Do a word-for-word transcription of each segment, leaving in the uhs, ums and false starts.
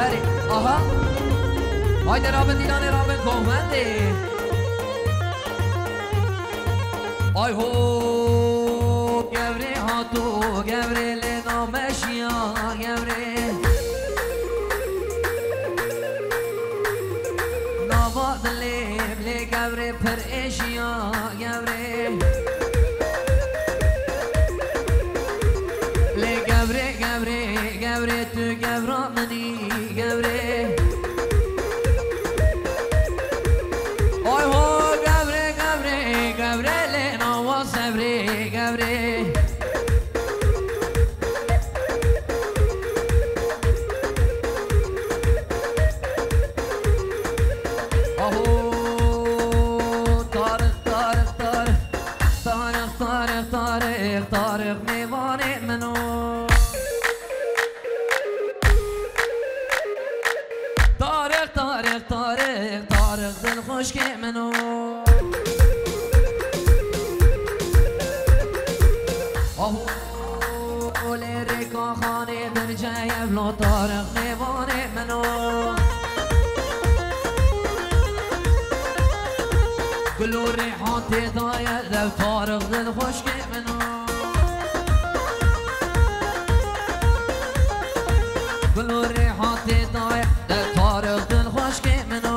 هری آها هایده رابن دیلان رابن کومنده آی هو گوری ها تو گوری لنامشیا گوری نواد لیب لی گوری پر اشیا گوری لی گوری گوری گوری تو گورا منی گوری آی هو گوری گوری گوری لناوا صبری گوری طارق میوانه منو طارق طارق طارق طارق دل خوشک منو آهو لیریکا خانه در جایب لو طارق میوانه منو گلو ریحان تدایر دو طارق دل خوشک منو گلو ریحان تدایر دو طارق دل خوشک منو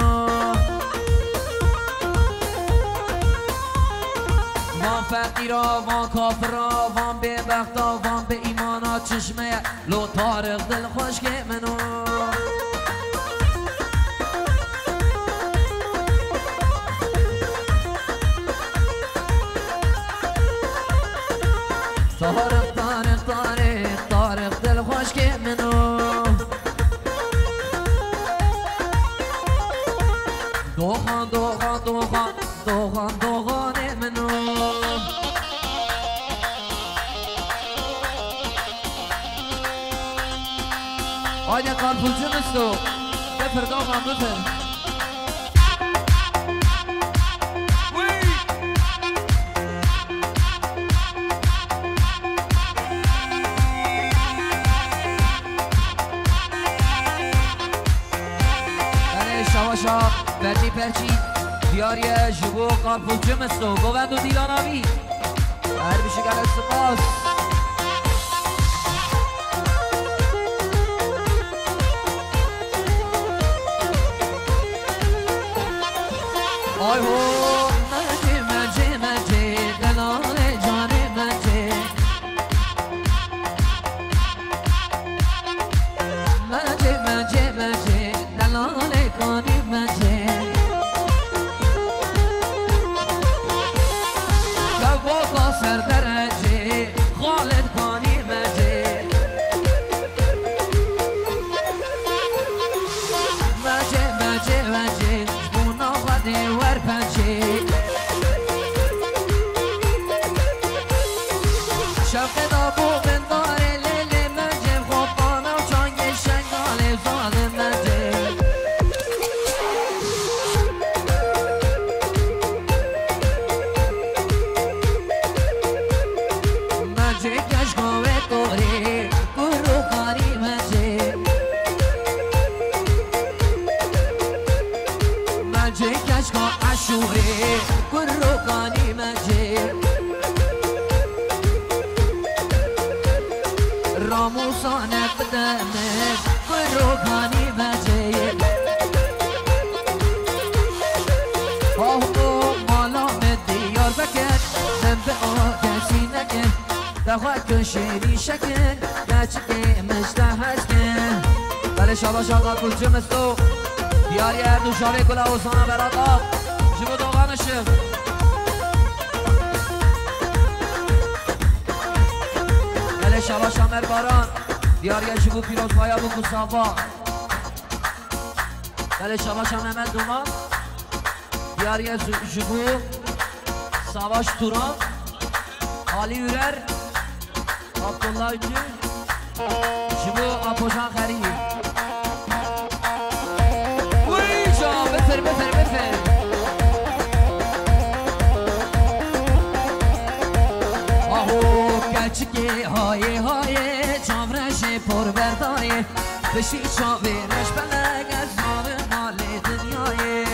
وان فقیرا وان کافرا وان به بختا وان به ایمانا چشمه لو طارق دل خوشک منو طارق طارق طارق طارق دل خوشک منو دوخان دوخان دوخان دوخان دوخان منو آیا کارپوزی مستو بفر دوخان بفر شواشا پرچی پرچی دیاری جبو کارپول جمستو گوند و دیلاناوی هر بیشه گل سپاس آی هو مجه مجه مجه دلال جان مجه مجه مجه مجه دلال کانی مجه کبابا سر درجه خالد کانی مجه مجه مجه مجه بونا بده ور پنجه شفت دابو بنداره لیلی مجه خوبانه و چانگ شنگاله زاده مجه مجه کشگاوه کوری کرو کاری مجه مجه کشگا عشوره کرو کاری مجه راموسانه بدمه کرو کاری مجه آهو مالا دیار بکر زنب آه کسی نکر دخواه کشیری شکر گچه مجده هستن بله شاباش آقا کل جمستو دیاری اردو شاره گل حسانه برات آب جبو دوغانشم بله شاباش امر باران دیاری جبو پیروز پایا بو کسافا بله شاباش امر دومان دیاری جبو سواش توران علی یورر عبدالله اینجا جبو آپوشان خرید وی جا بفر بفر بفر آهو کچکی های های چامرش پر بردایه بشی چاویرش بلگ از نام مال دنیای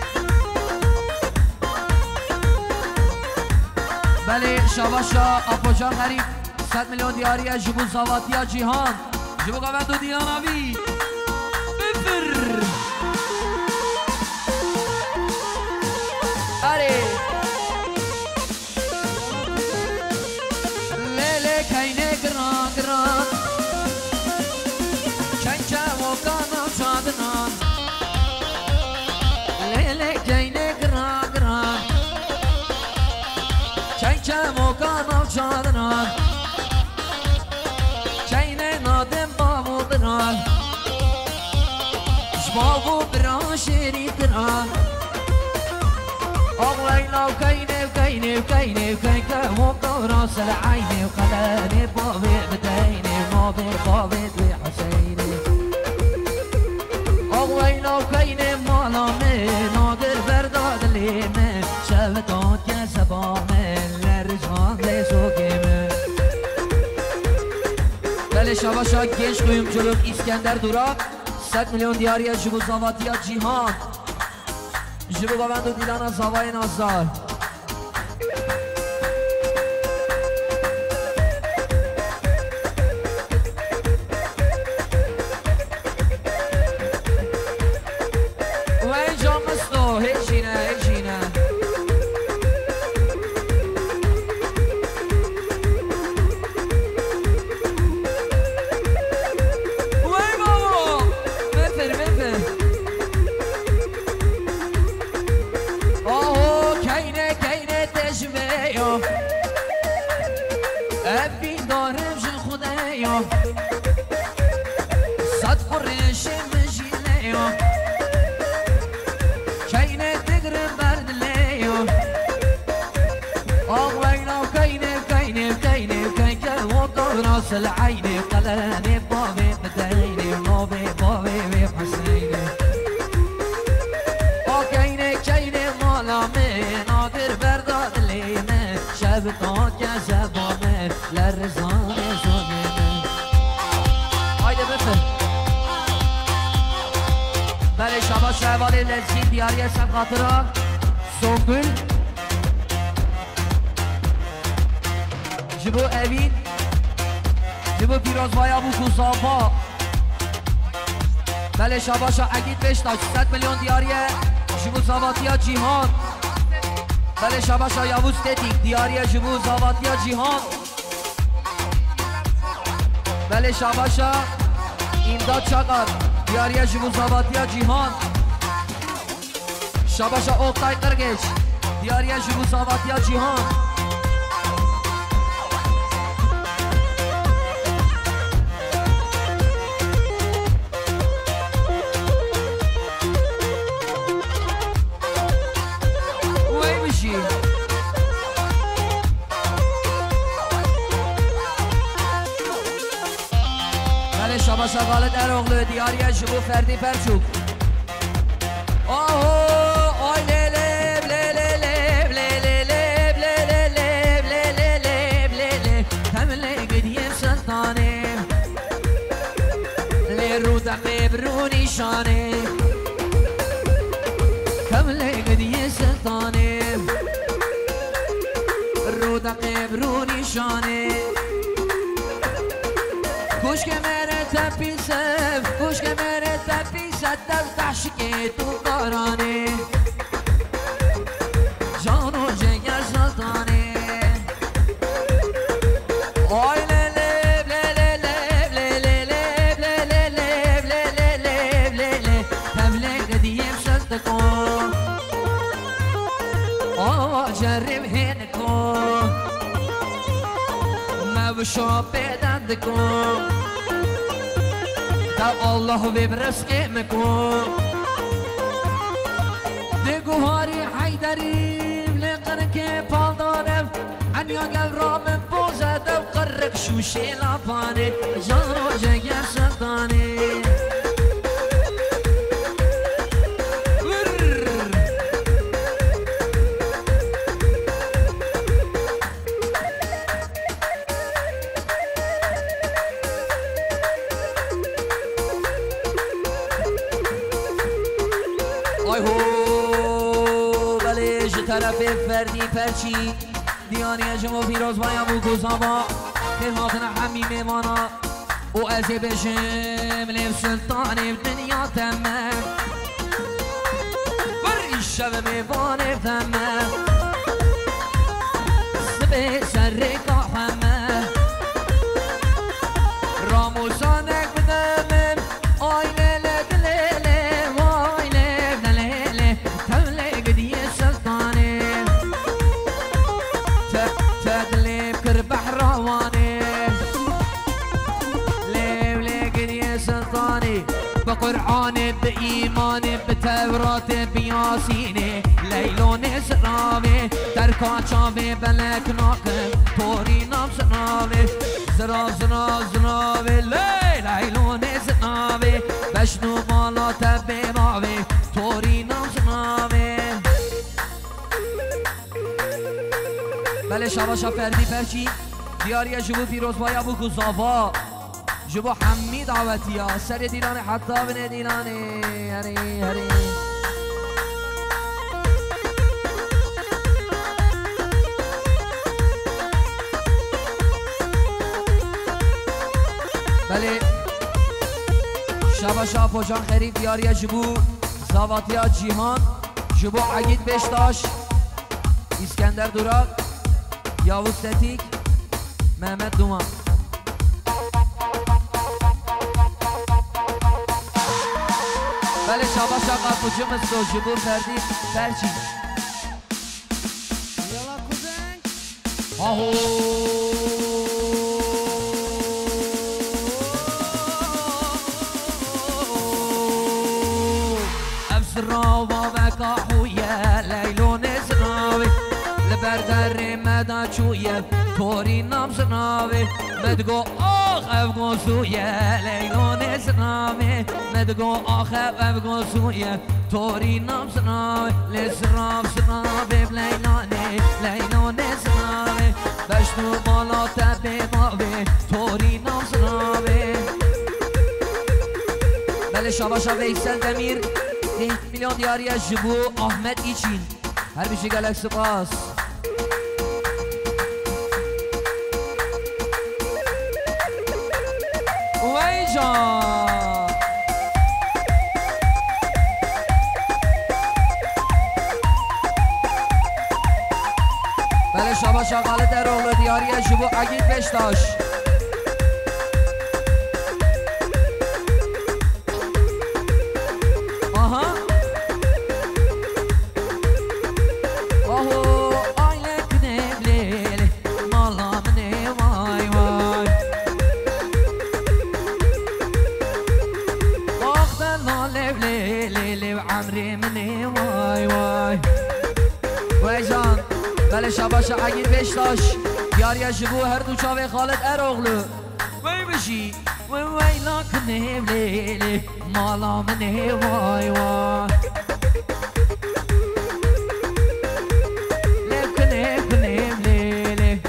بله شاباشا آپوجان غریب صد میلیون دیاری جبو زواتیا جیهان جبو قوند و دیانوی بفر اره لیلی کینه گران گران چنچه و کانم چادنان لیلی کینه گران گران چنچه و کانم چادنان چینه نادم بابو بران شبابو بران شیری بران أغوينا وكيني وكيني وكيني وكيني وقراص العيني وخلاني بابي بديني وماضي بابي بحسيني أغوينا وكيني مالامي نادر برداد ليمي شفتات كسبامي لرجان لسوكيمي بله شباشا گیش قویم جلوک اسکندر دورا صد میلیون دیاری جبو زواتیا جیهان جبو بابند و دیدن از هوای نازدار و اینجا مستو هیچینه هیچینه وی بابا بفر بفر ابی دارم جن خدایا صد قرش مجیلیا کینه تگرم بردلیا آغوینا کینه کینه کینه کینه وقت راس العینه قلانه بابی بدینه نوبی بابی بحسینه آکینه کینه مالامه نادر برداد لیمه شبتان کسبامه لرزان زنمه هایده بفر بله شبا شهوال لذین دیاری سم خاطران سنگل جبو اوین جبو پیروز بای ابو کوسافا بله شبا شا اگید بشتا صد میلیون دیاریه جبو زواتیا جیهان بله شباشا یاوز تتیک دیاری جبو زواتیا جیهان بله شباشا ایمداد چقدر دیاری جبو زواتیا جیهان شباشا اوقتای قرگش دیاری جبو زواتیا جیهان شباشا غالد اروغلو دیاری جبو فردی پرچوک آهو آی لیلیب لیلیب لیلیب لیلیب لیلیب لیلیب تملی گدیم سلطانیم لی رو دقیب رو نیشانیم تملی گدیم سلطانیم رو دقیب رو نیشانیم گوش که میره تپیسم گوش که میره تپیسم در تحشیه تو قرانه جان و جگر سلطانه آی لیلیب لیلیب لیلیب لیلیب لیلیب لیلیب تبلیغ دیم سلط کن آه جرب هین کن مبشو پیدند کن تا الله ببرسك مكون دقو هاري حيدري لقرك بالدارم عن يقل رامن بوزة دو قرق شوشي لاباني جارو جايا سلطاني طرف فردی پرچی دیانی جمع پیروز بایم و گزاوا خیر هاتنا حمی میمانا و از بشم لیف سلطانی دنیا تمام بری شب میوانه تمام سبه سر قحمه راموزانک بدمم آی لیله دلیله وای لیله دلیله توله قدی سلطانی تدلیب کر بحروانی لیله قدی سلطانی بقرآن بإيمان بتورات بياسين ليلون سرابي تركا شابي بلك ناقم توري نام سرابي زراب زراب زرابي ليلون سرابي بشنو بالا تبي بابي توري نام سرابي بله شبا شب فردی پرچی دیاری جبو فیروز بایا بو گزاوا جبو حمی دعوتی ها سر دیلانه حتی بنه دیلانه هری هری بله شبا شب و جان خریف دیاری جبو زاواتی ها جیهان جبو عگید بشتاش اسکندر دوراک یاوز تتیک محمد دومان بله شابا شاقا کجا مستو جبور فردی پرچی یلا کدنگ آهو افسرا و بکاحویه لیلون سناوی لبردر مدا چویه توری نام سناوی مدگو آخ افگو سویه لیلون سناوی مدگو آخ افگو سویه توری نام سناوی لسراب سناوی بلیلانه لیلون سناوی بشنو بالا تبی باوی توری نام سناوی بله شابا شابا ایسل دمیر ده میلیون دیاری از جبو احمد ایچین هر بیشی گلک سپاس وی جان بله شابا شاقاله در اغلو دیاری از جبو عگید بشتاش آها آهو آیله کنه بلیله مالا منه وای وای آخدن لاله بلیله لیو عمری منه وای وای وای جان بله شباش عگیر بشتاش دیاری جبو هر دو چاوه خالد اروغلو وی بشی وی وی لاکنه بلیله مالا منه وای وای لکنه کنه بلیله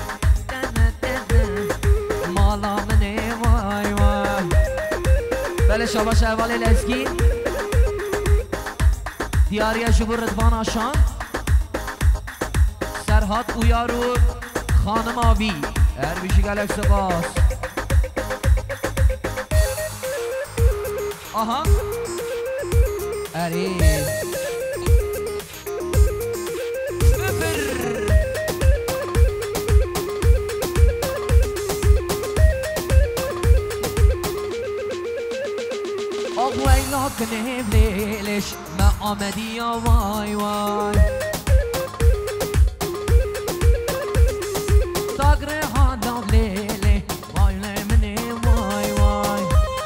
مالا منه وای وای بله شباش اول لزگی دیاری جبو ردوان آشان سرحاد اویارو خانم آبی هر بیشی گلک سپاس آها اری آقوی لاکنه بلیلش ما آمدی یا وای وای تاگره ها دابلیله وای منه وای وای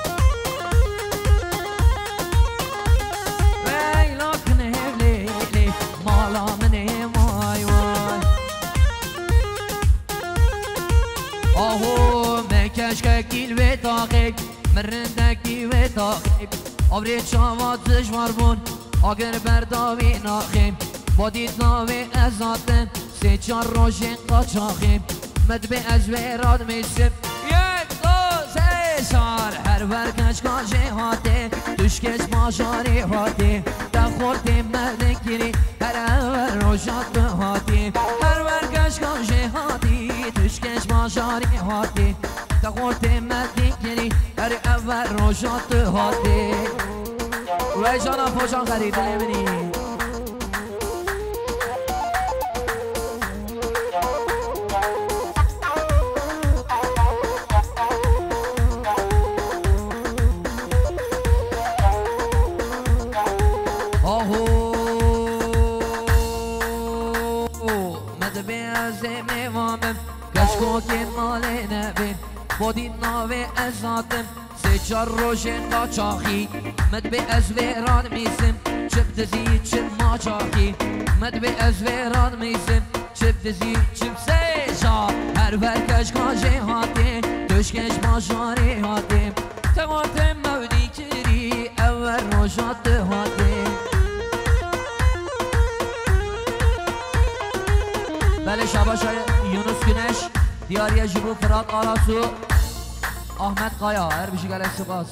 وی لاکنه بلیله مالا منه وای وای آهو مکشکیل و تاقیق مرندکی و تاقیق آبری چاوات زشوار بون اگر برداوی ناخیم با دید ناوی ازاتن سه چار روشن قاچاقیم مد به از ویراد میسیم یک دو سه چار هر ورکش کاشه هاته دوشکش ماشاری هاته خورده مدکری هر اول روشات هاتی هر ورگش کاشه هاتی تشکش ماجاری هاتی تا خورده مدکری هر اول روشات هاتی روی جانا فوشان خرید نمینی که مال نبین بودی ناوه ازاتم سه چار روشن قاچاقی مد به از ویران میزم چپ دزی چپ ماچاقی مد به از ویران میزم چپ دزی چپ سه جا هر ورکش کاجه هاتی دشکش ماجاری هاتی تقاطم مودی کری اول روشات هاتی بله شباشای یونس گنش دیاری جبو فراد آراسو احمد قایا هر بیشی گلک سپاس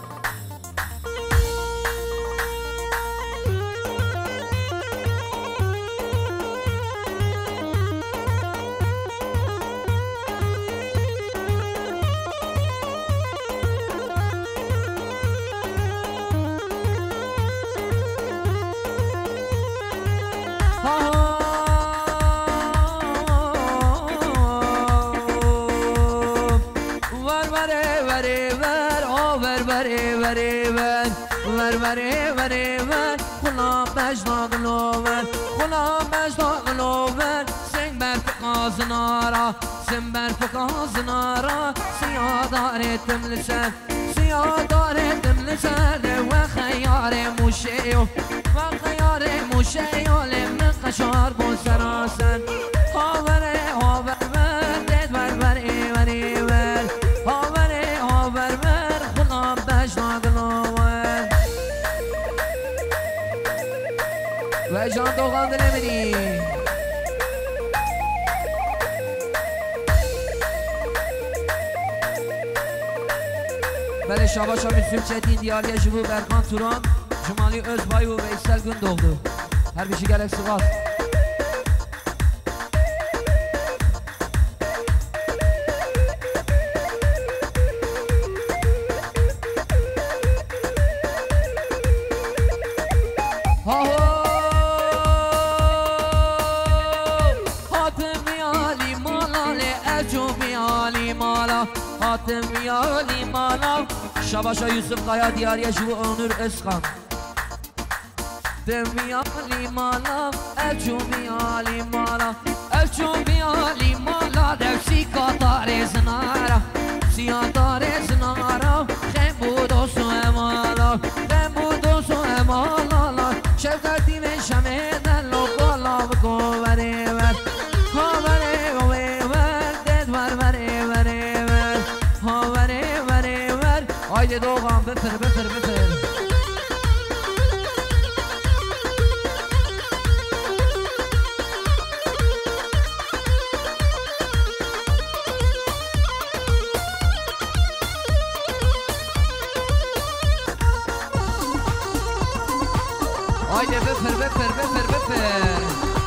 سنبر فقازنارا سيادار تملسر سيادار تملسر وخيار مشيو وخيار مشيو لمن قشار بسراسن هاوره هاور ور دید ور ور ور ور هاوره هاور ور خدا بشناگلوور و جان دوغان دلمنی بله شاباشا میسیم چتین دیاری جبو برکان توران جمالی özbay و ویسل gün doğdu her bir şey gerek sıvat Yali mala Şabaşa Yusuf Kaya Diyariye Jüvü Onur Özkan Demiyali mala Elçumiyali mala Elçumiyali mala Devsi katare zinara Siyatare zinara Khembu dostu emala Khembu dostu emala Şevkati ve şemeden Lokala vko vere ver Ha vere ve ver Ded ver vere vere ver Ha vere vere ver Haydi doğan bıfır bıfır bıfır Haydi bıfır bıfır bıfır bıfır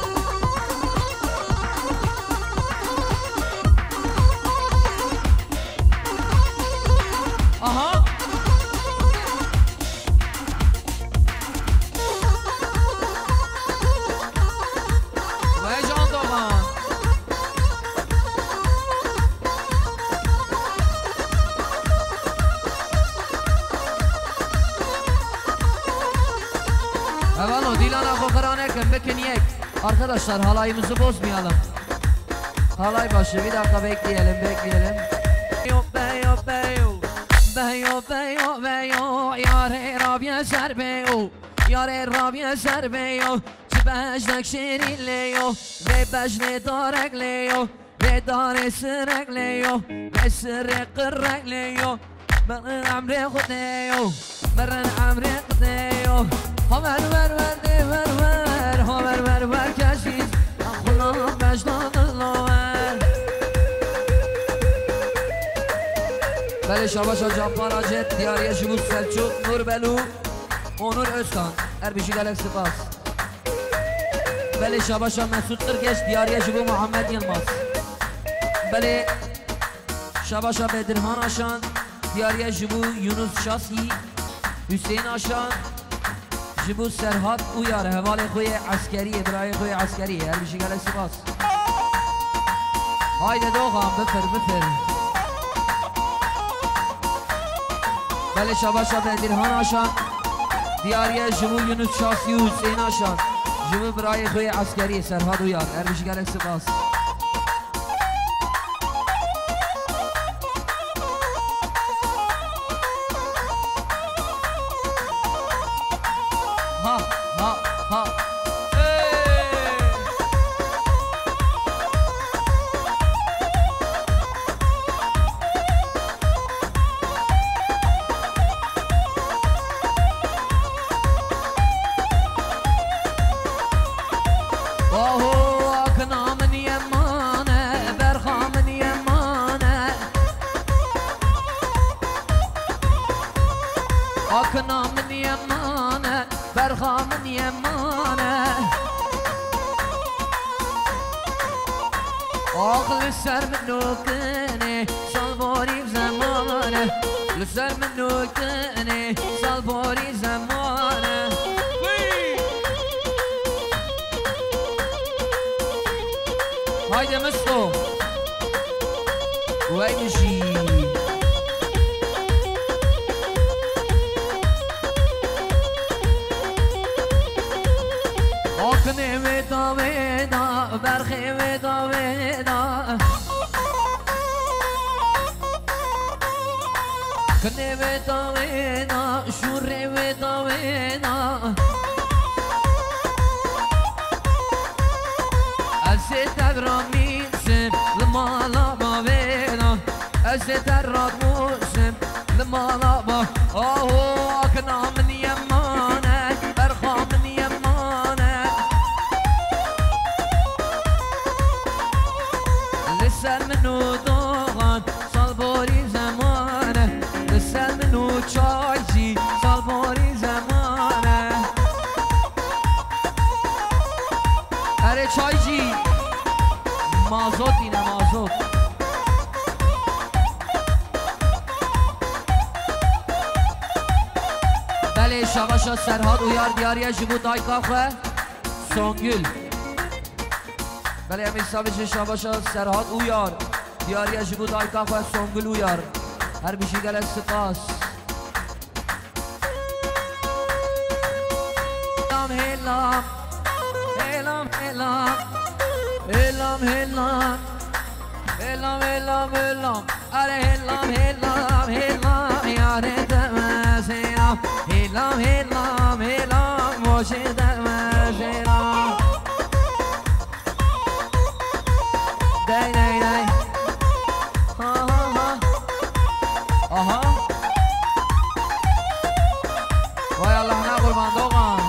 Aha Vay can doğan Evet o Dilan'a kokaran ekim bekin yek Arkadaşlar halayımızı bozmayalım Halay başı bir dakika bekleyelim bekleyelim Yok be yok be yok Beyo beyo beyo Yare Rabia ser beyo Yare Rabia ser beyo Çi bejnek şirinleyo Ve bejne darekleyo Ve dare sırekleyo Ve sırrek kırrekleyo Ben amre kuteyo Ben amre kuteyo Haber ver ver de ver ver Haber ver ver keşiz Akula bejnadırla ver Beli Şabaşa Cappar Acet Diyariye Şubuz Selçuk Nur Belu Onur Özkan هر بیشی گلک سپاس بله شاباشا مسعود قرگش دیاریه جبو محمد یلماس بله شاباشا بدرهان آشان دیاریه جبو یونس شاسی حسین آشان جبو سرحاد او یاره حوال خوی عسکری برای خوی عسکری هر بیشی گلک سپاس هایده دوغام بفر بفر بله شاباشا بدرهان آشان دیاریه جبو یونس شاسی و حسین آشان جبو برای خوی عسکری سرحاد و یار هر بیشی گلک سپاس ها ها ها آکنا من یمانه برخا من یمانه آخ لسر منو کنه سالباری زمانه لسر منو کنه سالباری زمانه هایده مستو وای نشی آکنه ودا ودا برخه ودا ودا کنه ودا ودا شوره ودا ودا از تدرا میسم لمالا با ودا از تدرا موسم لمالا با آهو آکنه من یمانه برخا من یمانه لسر منو دوغان سالباری زمانه لسر منو چایجی سالباری زمانه اره چایجی مازوت اینه مازوت بله شاباشا سرحاد و یار دیاریه جبو دایکا خواه سونگل بله امی سابش شاباشا سرحاد او یار دیاریه جبو دایکا خواه سونگل او یار هر بیشی گلک سپاس هلام هلام هلام هلام هلام هلام هلام هلام اره هلام هلام هلام یاره دمز هلام هلام هلام هلام موشه دمز هلام دی دی دی ها ها ها آها وای الله نه قربان دوغان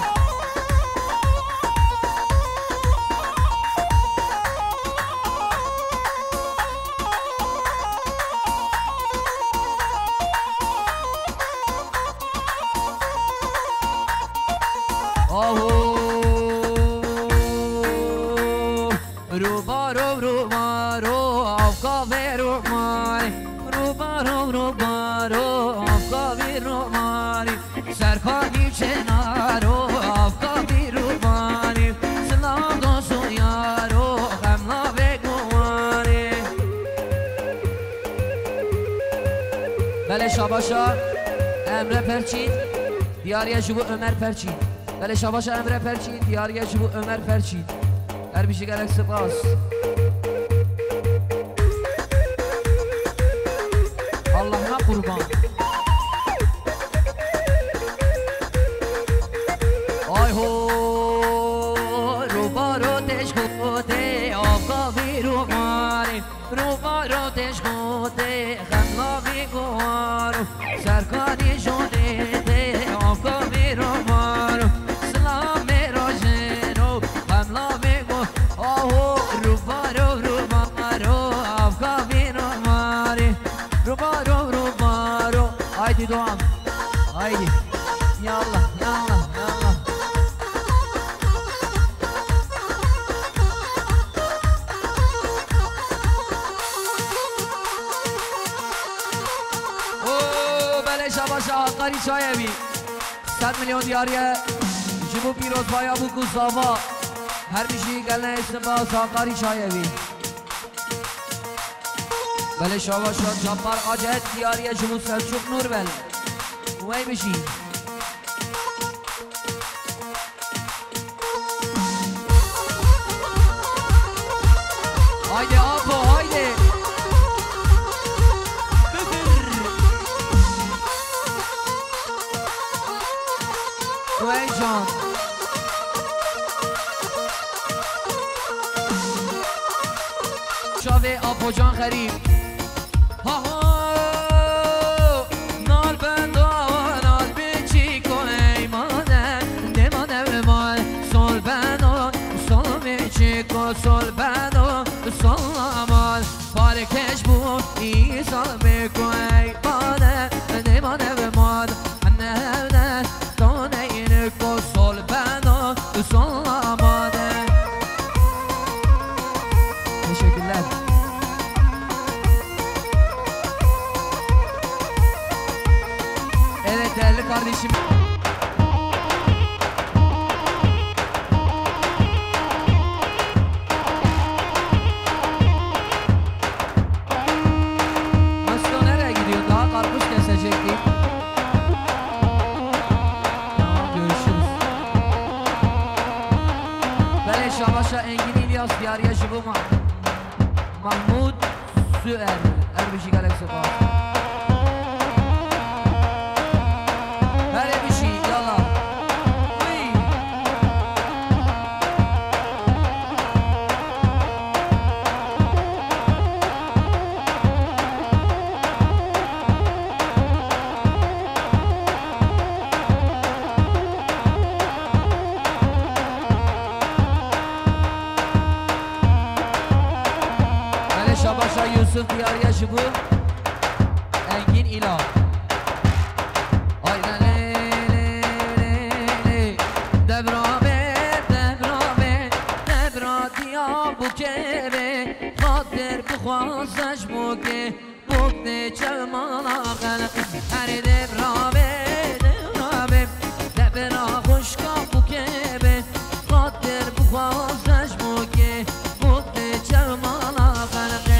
روبارو روبارو آفکاوی روماری روبارو روبارو آفکاوی روماری سرکانی چنارو آفکاوی روماری سلام دوستو یارو غملا بگواری بله شاباشا امره پرچین دیاریه جبو عمر پرچین بله شاباشا امره پرچین دیاریه جبو عمر پرچین هر بیشی گلک سپاس الله نه قربان آی هو روبارو تشکوته آفکاوی روماری روبارو تشکوته غملاوی گوارو سرکانی شده ده آفکاوی رومارو سلام روشنو غملاوی گو آهو روبارو روبارو آفکاوی روماری روبارو روبارو هایدی دوام هایدی یالله یالله یالله بله شباش آقاری چایوی صد میلیون دیاریه جبو پیروز بایا بو کساوا هر بیشی گلنه استباس آقاری چایوی بله شباش جبار آجهت دیاریه جبو سلچوک نور بل وی بشی هایده آپو هایده وی جان شاوه آپو جان خریب ها ها نال بندا نال بیچی کنه مادر نمانه مال سال بنا سال بیچی کن سال بنا سال مال پارکش بود ای سال بکنه مادر نمانه مال نه نه دانه این کن سال بنا سال مادر teşekkürler. Evet değerli kardeşim. Masko nereye gidiyor? Daha karpuz kesecektik. Tamam görüşürüz. Böyle şabaşa Engin İlyas Diyarya Şıbıma Mahmud Süer Erbişi Galaksi Bağ Her bir şey yala Uy Şabaşa Yusuf Diyarya Şıbı Engin İla Ayna le le le le Devra be devra be Devra diya bu kebe Kader bu khwazash bu ke Bukne çelmana khalq Her devra be devra be Devra khuşka bu kebe Kader bu khwazash bu ke Bukne çelmana khalq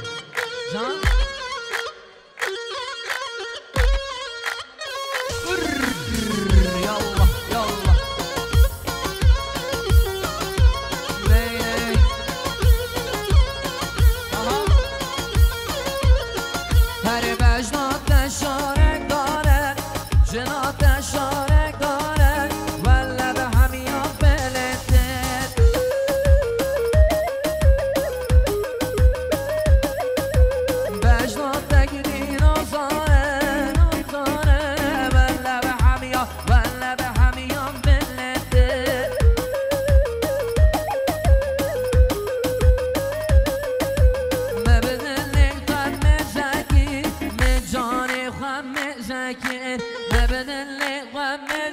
Can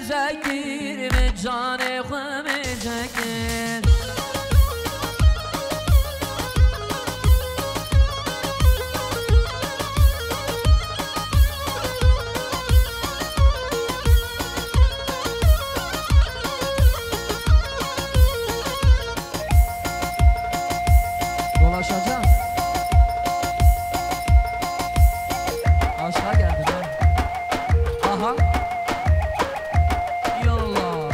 زکیر به جان خم جکر dolaşacağım. Aşağı geldim ha. Aha. Yallah.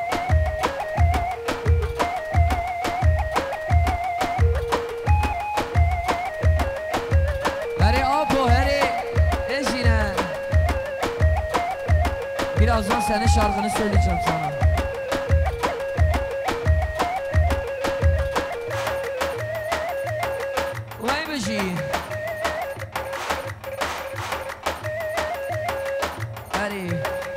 Heri Apo heri Ejine. Birazdan senin şarkını söyleyeceğim sana. Vay beji. Heri.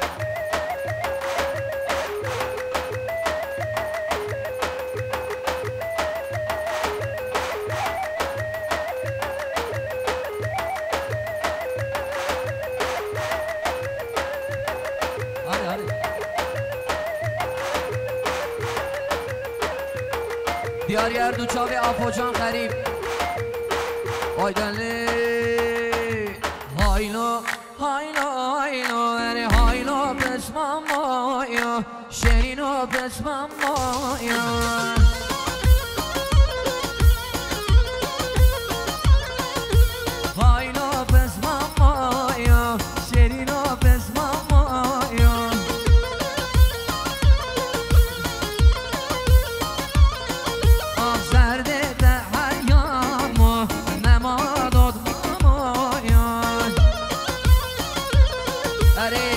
Hadi hadi. Diyar yer duça ve Apocan garip. Aydanlı. Haylo, haylo, haylo, heri haylo pesmam moyo, şerino pesmam moyo. Haylo pesmam moyo, şerino pesmam moyo. Afzerde de hayyamo, nemadod moyo. Heri,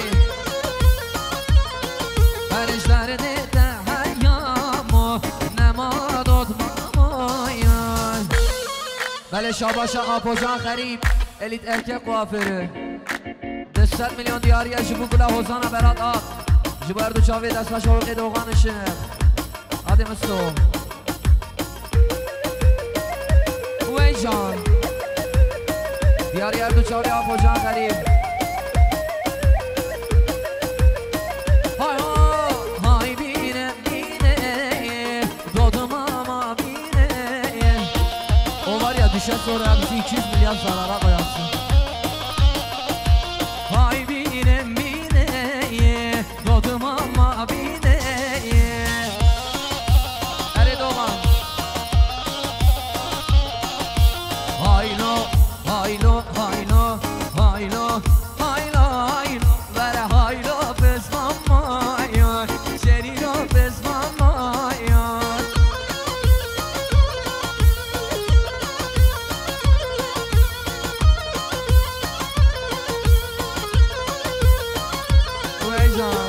herişlerde de hayyamo, nemadod moyo. Bele Şabaşa Apocan Garip elit erkek kuaförü. Destek milyon diyariye jibu bula hozana berat at. Jibu erdu çavi desma şavuk doğan ışın. Hadi Musto. Veycan. Diyariye erdu çavi Apocan Garip. Hay ho, hay bine bine, dodum ama bine. O var ya düşen sonra bizi iki yüz milyar zarara koyarsın. Hay bine bine, dodum ama bine. Hadi doğan. Haylo, haylo, haylo, haylo, haylo, haylo. Ver haylo pesmam moyo, şerino pesmam moyo. Veycan.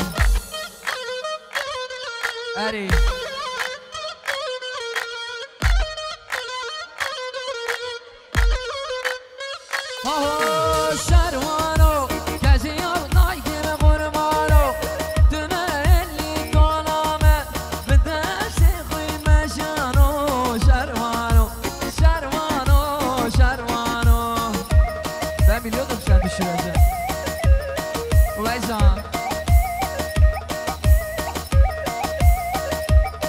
Eri. Aho şervano, geziyor naygir kurmano. Düne elli dolame, bir dersi kıyme şano. Şervano, şervano, şervano. Ben biliyordum sen düşüreceksin. Veycan.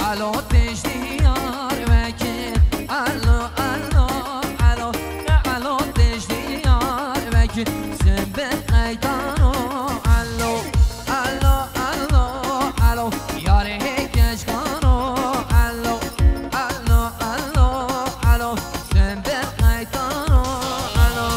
علو تجدیار وکیل علو علو علو علو تجدیار وکیل سنبه قیدانو علو علو علو علو یاره کشکانو علو علو علو علو سنبه قیدانو علو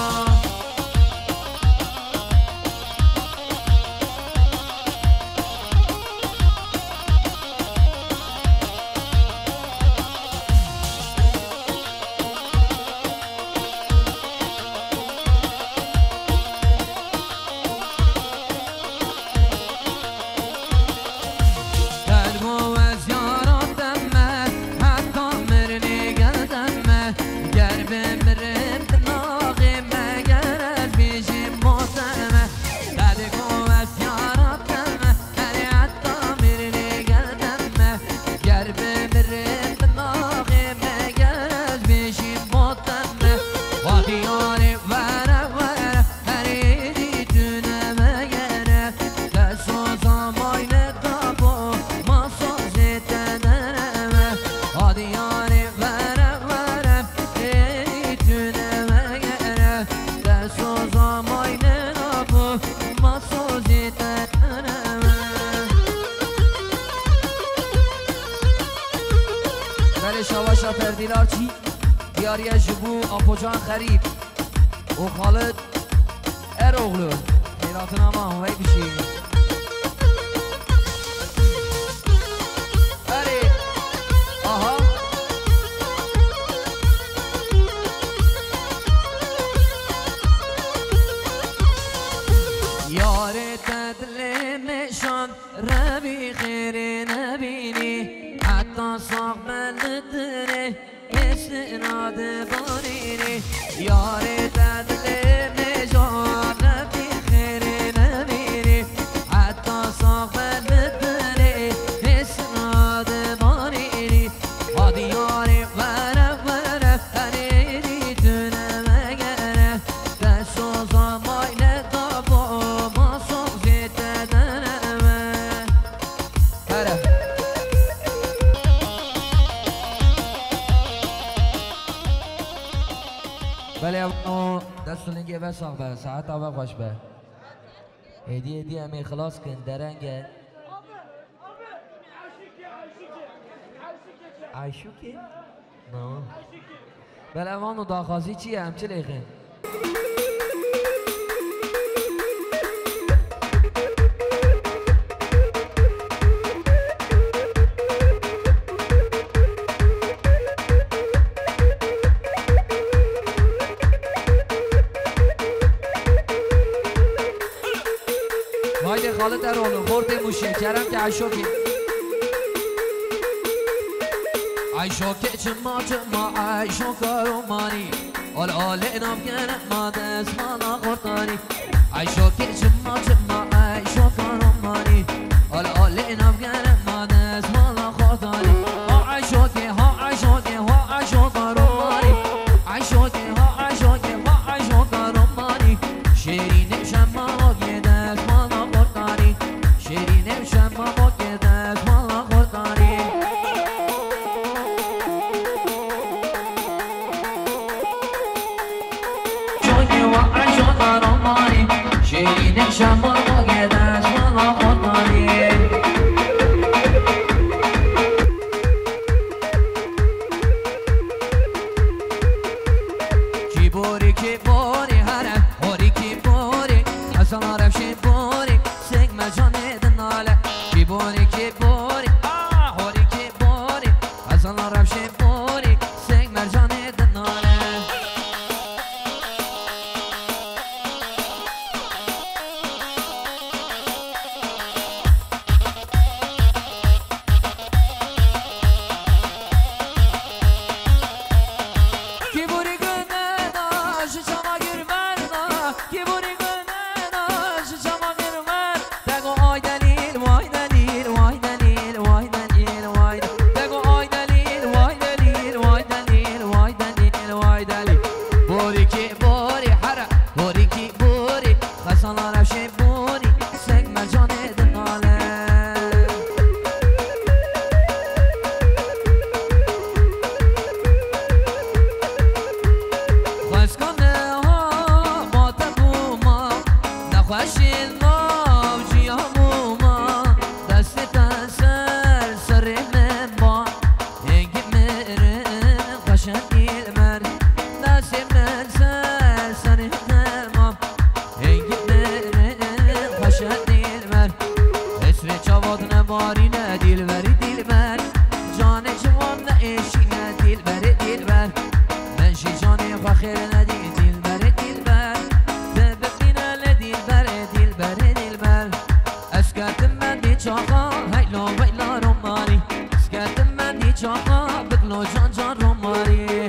شواشا پردیلار چی دیاری جبو آپوجان خریب و خالد اروغلو خیراتنا ما هم وی بشی بری آها یار تدلمشان ربی خیر نبینی حتی صاحب ملدره استناد بارینی یار تدل مجار نبی خیر نبینی حتی صاحب ملدره استناد بارینی حادی یار وره وره هنیدی تونه مگره دست و زمای نتابو ما سوزی تدنمه هره بله اونو دستو لنگه بساق به ساعت آبا خوش به هدی هدی همه خلاص کن درنگه عیشو که؟ نه بله اونو داخازی چیه همچه لیخه؟ هایده خالد در اونو خورده موشه کرم که عشوکی عشوکی چما چما عشوکا رومانی آل آل اینام گره ما دست مالا خورتانی عشوکی چما چما عشوکا رومانی آل آل اینام گره ما دست مالا خورتانی ها عشوکی ها عشوکی ها عشوکا رومانی عشوکی ها عشوکی ها عشوکا رومانی شیرین شما آگه دست مالا خورتانی شیرین شما آگه دست مالا خورتانی شوکی و عشوکا رومانی شیرین شما آگه دست مالا خورتانی کی بوری کی بوری هره بوری کی بوری حسن عرب شی بوری سنگ مجانه دناله کی بوری کی بوری آه بوری کی بوری حسن عرب شی بوری سنگ مجانه دناله کی بوری گنه داش چما گرمرنا کی بوری گنه داش چما گرمر تگو آی دلیل وای دلیل وای دلیل وای دلیل وای دگو آی دلیل وای دلیل ایشینه دیل بره دیل بر من شی جانی فخیر ندی دیل بره دیل بر ببینه لدیل بره دیل بره دیل بر اسکتم من دی چاقا هیلا ویلا روماری اسکتم من دی چاقا بگلو جان جان روماری